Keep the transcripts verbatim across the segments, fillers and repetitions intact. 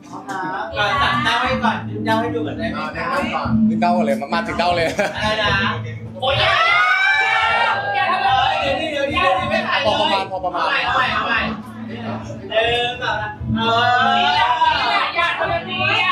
ก่อนสั่งเต้าให้ก่อนดึงเต้าให้ดูก่อนได้ไหมก่อนดึงเต้าเลยมาถึงเต้าเลยอะไรนะโอ้ยอย่าอย่าทำเลยเดี๋ยวนี้เดี๋ยวนี้เดี๋ยวนี้ไม่ถ่ายเลยพอประมาณพอประมาณเอาใหม่เอาใหม่เดินแบบเอออย่าทำแบบนี้อ่ะ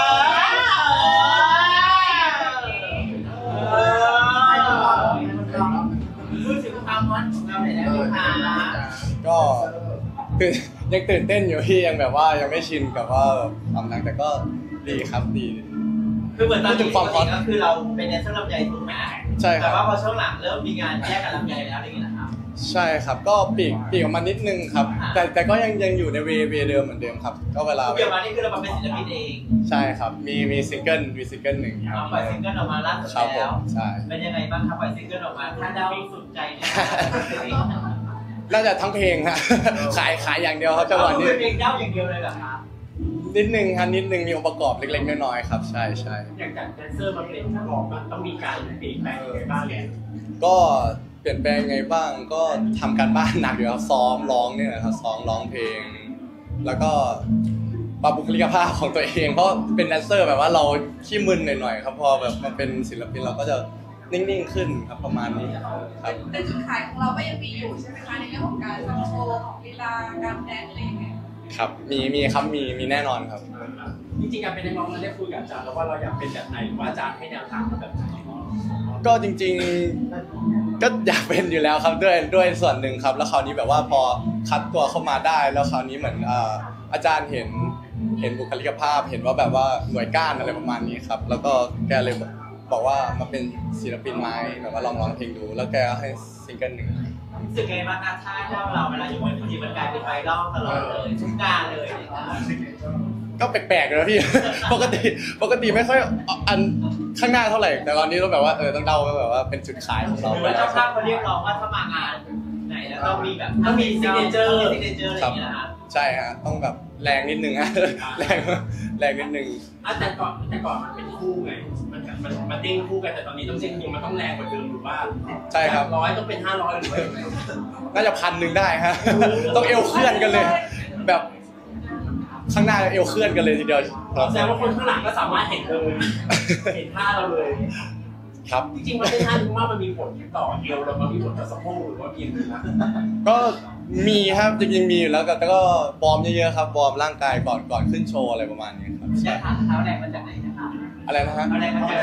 พูดถึงความฮอตของเราหน่อยได้ไหมคะก็คือยังตื่นเต้นอยู่พี่ยังแบบว่ายังไม่ชินกับว่าความดังแต่ก็ดีครับดีคือเหมือนตอนนี้ความฮอตก็คือเราเป็นแดนเซอร์ลำไยถูกไหมใช่ครับแต่ว่าพอช่วงหลังเริ่มมีงานแยกกับลำไยแล้วอะไรอย่างเงี้ยนะครับใช่ครับก็ปีกปีกออกมานิดนึงครับแต่แต่ก็ยังยังอยู่ในเวเวเดิมเหมือนเดิมครับก็เวลาเกี่ยวมานี่คือเราเป็นศิลปินเองใช่ครับมีมีซิงเกิลมีซิงเกิลหนึ่งครับปล่อยซิงเกิลออกมาล่าสุดแล้วใช่เป็นยังไงบ้างครับปล่อยซิงเกิลออกมาถ้าเดาสุดใจเนี่ยน่าจะทั้งเพลงฮะขายขายอย่างเดียวครับจังหวะนี้เพลงเดาอย่างเดียวเลยเหรอครับนิดนึงครับนิดนึงมีองค์ประกอบเล็กๆน้อยๆครับใช่ใช่อย่างจากแดนเซอร์มาเป็นนักร้องมันต้องมีการเปลี่ยนแปลงอะไรบ้างเนี่ยก็เปลี่ยนแปลงไงบ้างก็ทำการบ้านหนักอยู่ครับซ้อมร้องเนี่ยนะครับซ้อมร้องเพลงแล้วก็ปรับบุคลิกภาพของตัวเองเพราะเป็นแดนเซอร์แบบว่าเราขี้มึนหน่อยๆครับพอแบบมาเป็นศิลปินเราก็จะนิ่งๆขึ้นครับประมาณนี้ครับแต่จุดขายของเราก็ยังมีอยู่ใช่ไหมคะในเรื่องของการโชว์ของลีลาการแดนอะไรอย่างเงี้ยครับมีมีครับมีมีแน่นอนครับจริงๆการเป็นนักร้องเราได้คุยกับอาจารย์แล้วว่าเราอยากเป็นแบบไหนว่าอาจารย์ให้แนวทางแบบไหนก็จริงๆก็อยากเป็นอยู่แล้วครับด้วยด้วยส่วนหนึ่งครับแล้วคราวนี้แบบว่าพอคัดตัวเข้ามาได้แล้วคราวนี้เหมือนอาจารย์เห็นเห็นบุคลิกภาพเห็นว่าแบบว่าหน่วยก้านอะไรประมาณนี้ครับแล้วก็แกเลยบอกว่ามาเป็นศิลปินไม้แบบว่าลองร้องเพลงดูแล้วแกให้ซิงเกิลหนึ่งรู้สึกไงบ้างคะถ้าเราเวลาอยู่บนเวทีมันกลายเป็นไวรัลตลอดเลยทุกงานเลยก็แปลกๆเลยพี่ปกติปกติไม่ค่อยอันข้างหน้าเท่าไหร่แต่ตอนนี้เราแบบว่าเออต้องเดาแบบว่าเป็นจุดขายของเราแล้วเจ้าภาพเขาเรียกร้องว่าถ้ามางานไหนแล้วต้องมีแบบต้องมีซิกเนเจอร์ซิกเนเจอร์อะไรอย่างเงี้ยนะครับใช่ฮะต้องแบบแรงนิดนึงฮะแรงแรงนิดนึงแต่ก่อนแต่ก่อนมันเป็นคู่ไงมันมันมันเด้งคู่กันแต่ตอนนี้ต้องเด้งคู่มันต้องแรงกว่าเดิมหรือว่าใช่ครับร้อยต้องเป็นห้าร้อยหรือว่าน่าจะพันหนึ่งได้ฮะต้องเอวเคลื่อนกันเลยแบบข้างหน้าเอวเคลื่อนกันเลยทีเดียวแสดงว่าคนข้างหลังก็สามารถเห็นเลยเห็นท่าเราเลยครับจริงๆมันเป็นท่าที่ว่ามันมีผลต่อเอวเรามันมีผลต่อสะโพกหรือว่าเพียงนะก็มีครับจริงๆมีอยู่แล้วแต่ก็วอร์มเยอะๆครับวอร์มร่างกายก่อนก่อนขึ้นโชว์อะไรประมาณนี้ครับใช่ค่ะเท้าแรงมาจากไหนนะคะอะไรนะฮะอะไรมาจาก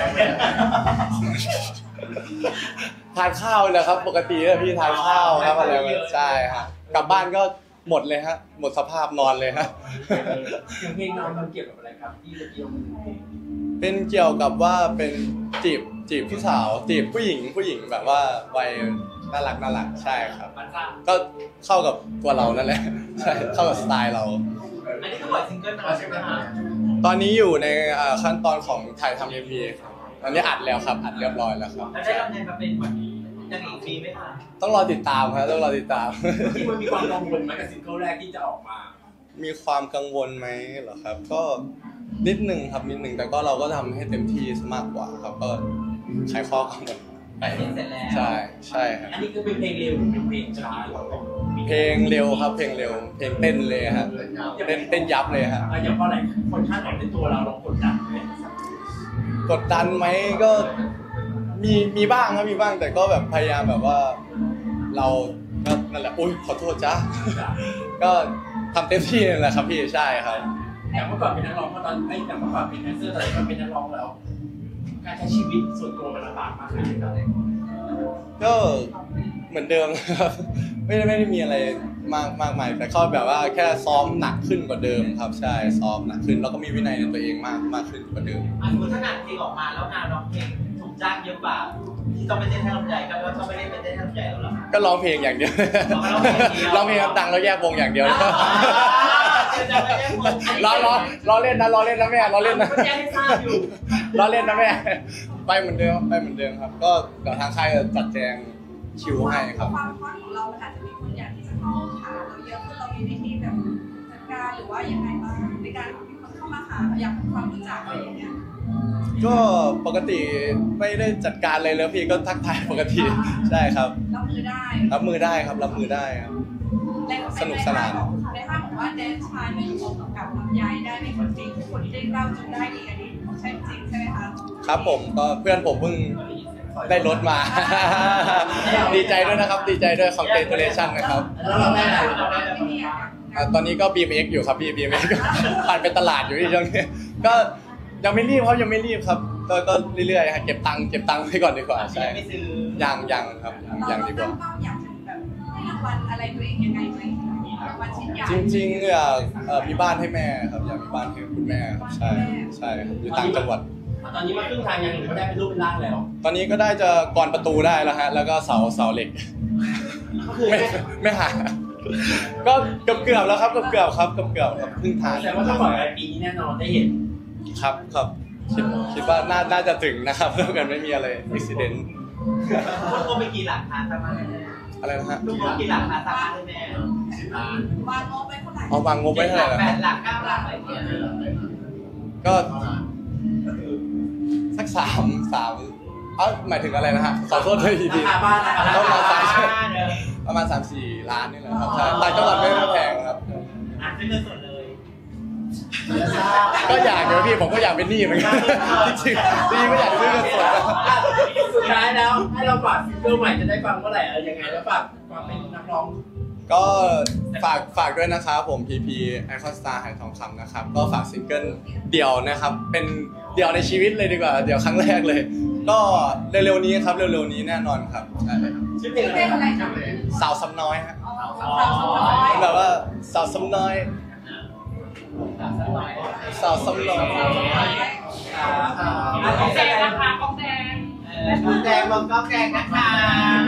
ทานข้าวเลยครับปกติพี่ทานข้าวครับอะไรใช่ฮะกลับบ้านก็หมดเลยฮะหมดสภาพนอนเลยฮะเพลงนอนมันเกี่ยวกับอะไรครับที่จะเกี่ยวเป็นเกี่ยวกับว่าเป็นจีบจีบผู้สาวจีบผู้หญิงผู้หญิงแบบว่าวัยน่ารักน่ารักใช่ครับก็เข้ากับตัวเรานั่นแหละใช่เข้ากับสไตล์เราอันนี้ก็ปล่อยซิงเกิลมาแล้วใช่ไหมครับตอนนี้อยู่ในขั้นตอนของถ่ายทำ เอ็ม วี ครับตอนนี้อัดแล้วครับอัดเรียบร้อยแล้วครับแล้วได้รับเงินมาเป็นแบบยังอีกฟรีไหมคะต้องรอติดตามครับต้องรอติดตามที่มันมีความกังวลไหมกับซิงเกิลแรกที่จะออกมามีความกังวลไหมเหรอครับก็นิดหนึ่งครับนิดหนึ่งแต่ก็เราก็ทำให้เต็มที่มากกว่าครับก็ใช้ข้อกังวลไปเสร็จแล้วใช่ใช่ครับอันนี้คือเป็นเพลงเร็วหรือเป็นเพลงช้าหรือเพลงเร็วครับเพลงเร็วเพลงเต้นเลยฮะเต้นเต้นยับเลยฮะอย่างเพราะอะไรคนคาดหวังในตัวเราเรากดดันไหมกดดันไหมก็มีมีบ้างครับมีบ้างแต่ก็แบบพยายามแบบว่าเราก็นั่นแหละอุ้ยขอโทษจ้าก็ทำเต็มที่นั่นแหละครับพี่ใช่ครับแต่เมื่อก่อนเป็นนักร้องเพราะตอนไอ้แต่เมื่อก่อนเป็นแดนเซอร์แต่ตอนเป็นนักร้องแล้วการใช้ชีวิตส่วนตัวมันลำบากมากเลยก็เหมือนเดิมครับไม่ได้ไม่ได้มีอะไรมากมากมายแต่ก็แบบว่าแค่ซ้อมหนักขึ้นกว่าเดิมครับใช่ซ้อมหนักขึ้นแล้วก็มีวินัยในตัวเองมากมากขึ้นกว่าเดิมอ่ะสมมติถ้างานเพลงออกมาแล้วงานร้องเพลงถูกจ้างเยอะกว่าที่ต้องไปเต้นให้ลำใหญ่ก็ต้องไม่ได้ไปเต้นให้ลำใหญ่แล้วหรอก็ร้องเพลงอย่างเดียวร้องเพลงดังแล้วแยกวงอย่างเดียวล้อล้อล้อเล่นนะล้อเล่นนะแม่ล้อเล่นนะล้อเล่นนะแม่ไปเหมือนเดิมไปเหมือนเดิมครับก็เดี๋ยวทางค่ายจะจัดแจงคิวให้ครับความฮอตของเราอาจจะมีคนอยากที่จะเข้าหาเราเยอะขึ้นเรามีวิธีแบบจัดการหรือว่ายังไงบ้างในการที่คนเข้ามาหาอยากทำความรู้จักอะไรอย่างเงี้ยก็ปกติไม่ได้จัดการเลยแล้วพี่ก็ทักทายปกติใช่ครับรับมือได้รับมือได้ครับรับมือได้ครับสนุกสนานในภาพของว่าแดนชายเป็นของกับลำไยได้ในคนจริงคนที่ได้เล่าจนได้ดีอันนี้ใช่จริงใช่ไหมคะครับผมก็เพื่อนผมเพิ่งได้รถมา ดีใจด้วยนะครับดีใจด้วย congratulation นะครับแล้วเราแม่อะไรอ่าตอนนี้ก็ บี เอ็ม เอ็กซ์ อยู่ครับพี่ บี เอ็ม เอ็กซ์ ผ่านไปตลาดอยู่ที่ช่วงนี้ก็ยังไม่รีบครับยังไม่รีบครับก็ก็เรื่อยๆครับเก็บตังค์เก็บตังค์ไว้ก่อนดีกว่าใช่ไม่ซื้อยังยังครับยังดีกว่าเราตั้งเป้าอยากจะแบบให้รางวัลอะไรตัวเองยังไงไหมรางวัลชิ้นใหญ่จริงๆอยากเอ่อมีบ้านให้แม่ครับอยากมีบ้านให้คุณแม่ครับใช่ใช่ครับอยู่ต่างจังหวัดตอนนี้มาครึ่งทางยังหรือว่าได้เป็นรูปเป็นร่างแล้วตอนนี้ก็ได้จะกรประตูได้แล้วฮะแล้วก็เสาเสาเหล็กก็คือไม่ไม่หาก็เกือบเกือบแล้วครับเกือบเกือบครับเกือบเกือบครับครึ่งทางแสดงว่าถ้าปล่อยไปปีนี้แน่นอนได้เห็นครับครับคิดคิดว่าน่าน่าจะถึงนะครับถ้าเกิดไม่มีอะไรอุบิเหตุลูกโมไปกี่หลักคะสามารถอะไรนะฮะลูกโมกี่หลักคะสามารถได้แน่สิบล้านวางงบไปเท่าไหร่เอาวางงบไว้เท่าไหร่ล่ะแปครัดบหลักเก้าหลักอะไรเงี้ยก็สักสามสามเอ้าหมายถึงอะไรนะฮะขอโทษด้วยทีราคาบ้านราคาต้องมาสามเดิมประมาณสามสี่ล้านนี่แหละครับใช่ต่างจังหวัดไม่ไม่แพงครับอ่ะซื้อเงินสดเลยก็อยากเดี๋ยวพี่ผมก็อยากเป็นหนี้เหมือนกันจริงๆจริงๆก็อยากซื้อเงินสดนะสุดท้ายแล้วให้เราฝากซิงเกิลใหม่จะได้ฟังเมื่อไหร่อะไรยังไงแล้วฝากความเป็นนักร้องก็ฝากฝากด้วยนะครับผม พี พี Icon Star หายทองคำนะครับก็ฝากซิงเกิลเดี่ยวนะครับเป็นเดี่ยวในชีวิตเลยดีกว่าเดี่ยวครั้งแรกเลย ก็เร็วๆนี้ครับเร็วๆนี้แน่นอนครับใช่ชื่อเพลงอะไรเป็นอะไรคคะรับสาวซ้ำน้อยฮะสาวสาวน้อยแบบว่าสาวซ้ำน้อยสาวซ้ำน้อยกองแดงนะคะกองแดงกองแดงลงกองแดงนะคะ